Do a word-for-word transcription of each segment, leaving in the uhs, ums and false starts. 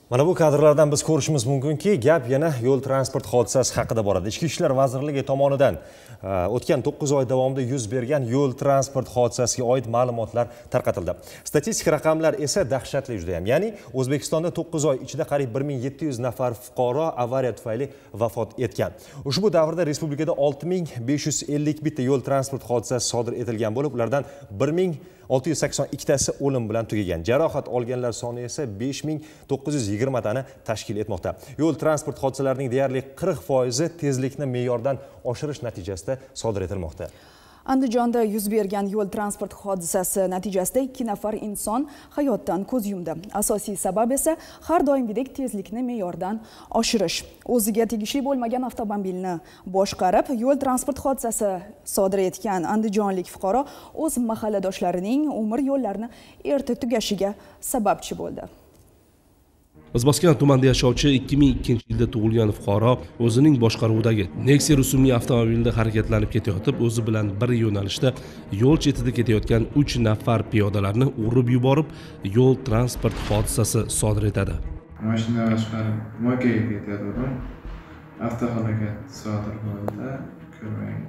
Mana bu kadrlardan biz ko'rishimiz mumkinki, gap yana yo'l transport hodisasi haqida boradi. Ichki ishlar vazirligi tomonidan o'tgan to'qqiz oy davomida yuz bergan yo'l transport hodisasiga oid ma'lumotlar tarqatildi. Statistik raqamlar esa dahshatli juda ham. Ya'ni O'zbekistonda to'qqiz oy ichida qariyb bir ming yetti yuz nafar fuqaro avariya tufayli vafot etgan. Ushbu davrda respublikada olti ming besh yuz ellik bitta yo'l transport hodisasi sodir etilgan bo'lib, ulardan bir ming olti yuz sakson ikkitasi o'lim bilan tugagan. Jarohat olganlar soni esa besh ming to'qqiz yuz yigirma tani tashkil etmoqda. Yo'l transport hodisalarining deyarli qirq foizi tezlikni me'yordan oshirish natijasida sodir etilmoqda. Andijonda yuz bergan yo'l transport hodisasi natijasida ikki nafar inson hayotdan ko'z yumdi. Asosiy sabab esa har doimgidek tezlikni me'yordan oshirish. O'ziga tegishli bo'lmagan avtomobilni boshqarib, yo'l transport hodisasi sodir etgan andijonlik fuqaro o'z mahalladoshlarining umr yo'llarini erta tugashiga sababchi bo'ldi. O'zbekiston tumanida yashovchi ikki ming ikkinchi yilda tug'ilgan fuqaro o'zining boshqaruvidagi Nexia rusumli avtomobilda harakatlanib ketayotib, o'zi bilan bir yo'nalishda yo'l chetida ketayotgan uch nafar piyodalarni urib yuborib, yo'l transport hodisasi sodir etadi. Mashina boshqarib mokaga ketayotgandim. Avtohalokat sodir bo'ldi. Ko'rmang.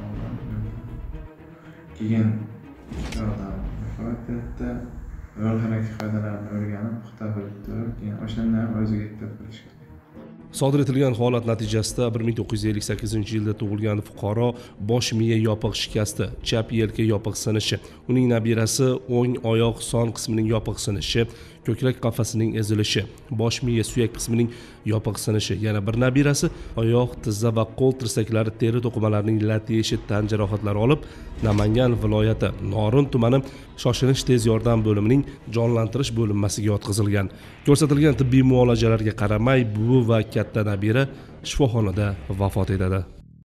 Keyin ikki odam vafot etdi. Yo'l harakati qoidalarini o'rganib, puxta bilib turib, keyin o'shandan o'ziga yetib qilishgan. Sodir etilgan holat natijasida bir ming to'qqiz yuz ellik sakkizinchi yilda tug'ilgan fuqaro bosh miya yopiq shikasti, chap yelka yopiq sinishi, uning nabirasi o'ng oyoq son qismining yopiq sinishi, ko'krak qafasining ezilishi, bosh miya suyak qismining yopiq sinishi, yana bir nabirasi oyoq, tizza va qo'l tirsaklari teri to'qimalarining lat yeyishi tan jarohatlari olib, Namangan viloyati Norin tumani shoshilinch tez yordam bo'limining jonlantirish bo'linmasiga yotqizilgan. Ko'rsatilgan tibbiy muolajalarga qaramay, buvi va katta nabira shifoxonada vafot etadi.